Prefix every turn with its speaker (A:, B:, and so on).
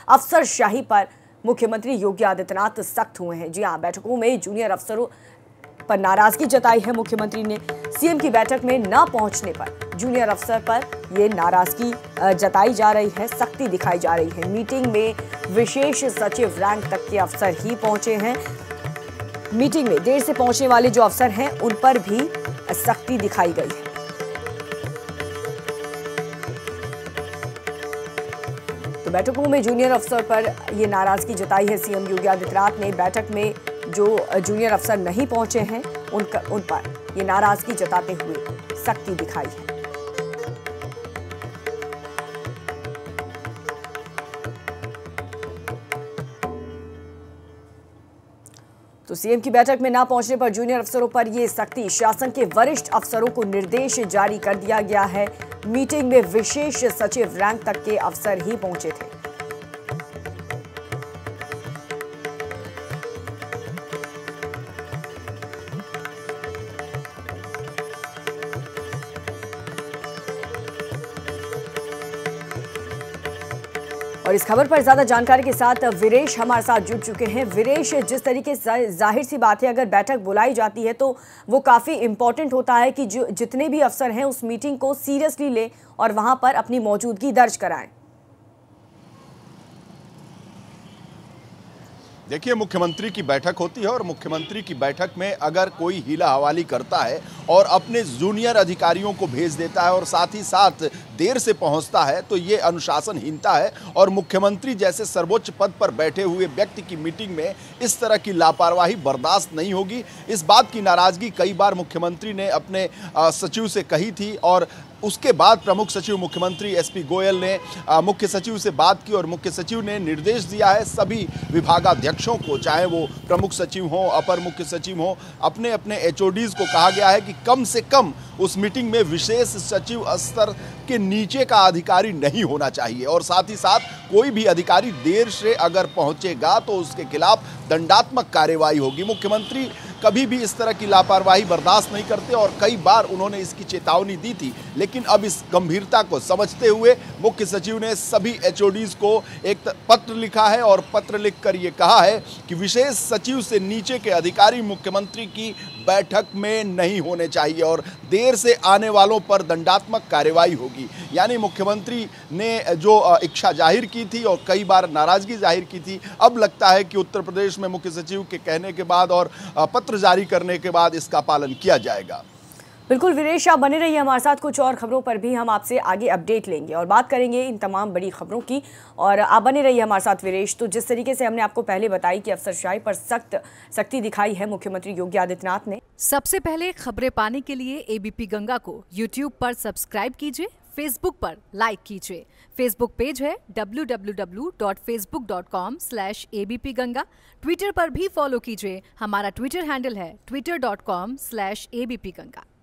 A: अफसरशाही पर मुख्यमंत्री योगी आदित्यनाथ सख्त हुए हैं। जी हां, बैठकों में जूनियर अफसरों पर नाराजगी जताई है मुख्यमंत्री ने। सीएम की बैठक में न पहुंचने पर जूनियर अफसर पर ये नाराजगी जताई जा रही है, सख्ती दिखाई जा रही है। मीटिंग में विशेष सचिव रैंक तक के अफसर ही पहुंचे हैं। मीटिंग में देर से पहुंचने वाले जो अफसर हैं उन पर भी सख्ती दिखाई गई है। तो बैठकों में जूनियर अफसर पर ये नाराजगी जताई है सीएम योगी आदित्यनाथ ने। बैठक में जो जूनियर अफसर नहीं पहुंचे हैं उन पर ये नाराजगी जताते हुए सख्ती दिखाई है। तो सीएम की बैठक में ना पहुंचने पर जूनियर अफसरों पर ये सख्ती, शासन के वरिष्ठ अफसरों को निर्देश जारी कर दिया गया है। मीटिंग में विशेष सचिव रैंक तक के अफसर ही पहुंचे थे। और इस खबर पर ज्यादा जानकारी के साथ वीरेश हमारे साथ जुड़ चुके हैं। वीरेश, जिस तरीके से जाहिर सी बात है अगर बैठक बुलाई जाती है तो वो काफी इंपॉर्टेंट होता है कि जो जितने भी अफसर हैं उस मीटिंग को सीरियसली लें और वहां पर अपनी मौजूदगी दर्ज कराएं।
B: देखिए, मुख्यमंत्री की बैठक होती है और मुख्यमंत्री की बैठक में अगर कोई हीला हवाली करता है और अपने जूनियर अधिकारियों को भेज देता है और साथ ही साथ देर से पहुंचता है तो ये अनुशासनहीनता है। और मुख्यमंत्री जैसे सर्वोच्च पद पर बैठे हुए व्यक्ति की मीटिंग में इस तरह की लापरवाही बर्दाश्त नहीं होगी। इस बात की नाराजगी कई बार मुख्यमंत्री ने अपने सचिव से कही थी और उसके बाद प्रमुख सचिव मुख्यमंत्री एसपी गोयल ने मुख्य सचिव से बात की और मुख्य सचिव ने निर्देश दिया है सभी विभागाध्यक्षों को, चाहे वो प्रमुख सचिव हो, अपर मुख्य सचिव हो, अपने अपने एचओडीज को कहा गया है कि कम से कम उस मीटिंग में विशेष सचिव स्तर के नीचे का अधिकारी नहीं होना चाहिए और साथ ही साथ कोई भी अधिकारी देर से अगर पहुंचेगा तो उसके खिलाफ दंडात्मक कार्रवाई होगी। मुख्यमंत्री कभी भी इस तरह की लापरवाही बर्दाश्त नहीं करते और कई बार उन्होंने इसकी चेतावनी दी थी, लेकिन अब इस गंभीरता को समझते हुए मुख्य सचिव ने सभी एचओडीज को एक पत्र लिखा है और पत्र लिखकर ये कहा है कि विशेष सचिव से नीचे के अधिकारी मुख्यमंत्री की बैठक में नहीं होने चाहिए और देर से आने वालों पर दंडात्मक कार्रवाई होगी। यानी मुख्यमंत्री ने जो इच्छा जाहिर की थी और कई बार नाराजगी जाहिर की थी, अब लगता है कि उत्तर प्रदेश में मुख्य सचिव के कहने के बाद और पत्र जारी करने के बाद इसका पालन किया जाएगा।
A: बिल्कुल वीरेश, आप बने रहिए हमारे साथ। कुछ और खबरों पर भी हम आपसे आगे अपडेट लेंगे और बात करेंगे इन तमाम बड़ी खबरों की, और आप बने रहिए हमारे साथ वीरेश। तो जिस तरीके से हमने आपको पहले बताई कि अफसरशाही पर सख्ती दिखाई है मुख्यमंत्री योगी आदित्यनाथ ने।
C: सबसे पहले खबरें पाने के लिए एबीपी गंगा को यूट्यूब पर सब्सक्राइब कीजिए, फेसबुक पर लाइक कीजिए। फेसबुक पेज है www.facebook.com/abp गंगा। ट्विटर पर भी फॉलो कीजिए, हमारा ट्विटर हैंडल है twitter.com/abp गंगा।